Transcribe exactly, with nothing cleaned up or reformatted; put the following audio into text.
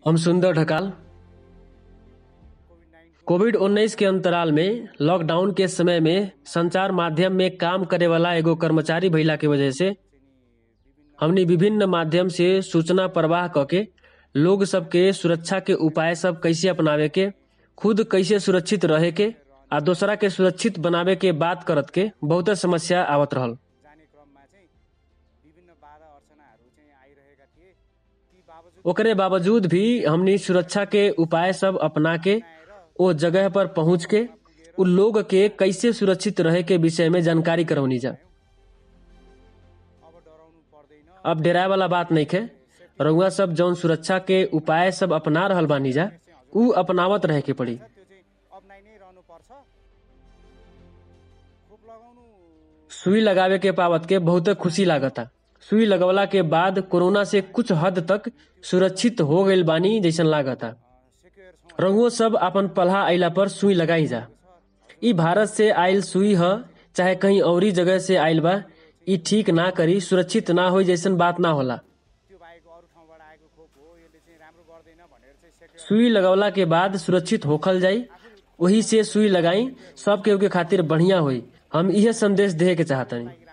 हम सुंदर ढकाल। कोविड उन्नीस के अंतराल में लॉकडाउन के समय में संचार माध्यम में काम करे वाला एगो कर्मचारी भइला के वजह से हमनी विभिन्न माध्यम से सूचना प्रवाह करके लोग सबके सुरक्षा के उपाय सब कैसे अपनावे के, खुद कैसे सुरक्षित रहे के आ दूसरा के सुरक्षित बनावे के बात करत के बहुत समस्या आवत रहल। ओकरे बावजूद भी हमनी सुरक्षा के उपाय सब अपना के ओ जगह पर पहुंच के उ लोग के कैसे सुरक्षित रहे के विषय में जानकारी करौनी जा। अब डराए वाला बात नहीं है। रउआ सब जौन सुरक्षा के उपाय सब अपना रहल बानी जा उ अपनावत रहे के पड़ी। सुई लगावे के पावत के बहुत खुशी लागता। सुई लगवला के बाद कोरोना से कुछ हद तक सुरक्षित हो गइल बानी जैसन लागता। रउओ सब अपन पल्हा आइला पर सुई लगाई जा। ई भारत से आइल सुई ह चाहे कहीं औरी जगह से आइल बा, ई ठीक ना करी सुरक्षित ना हो जैसन बात ना होला। सुई लगवला के बाद सुरक्षित होखल जाई, वही से सुई लगाई, सब केहू के खातिर बढ़िया होई। हम इहे संदेश देहे के चाहतनी।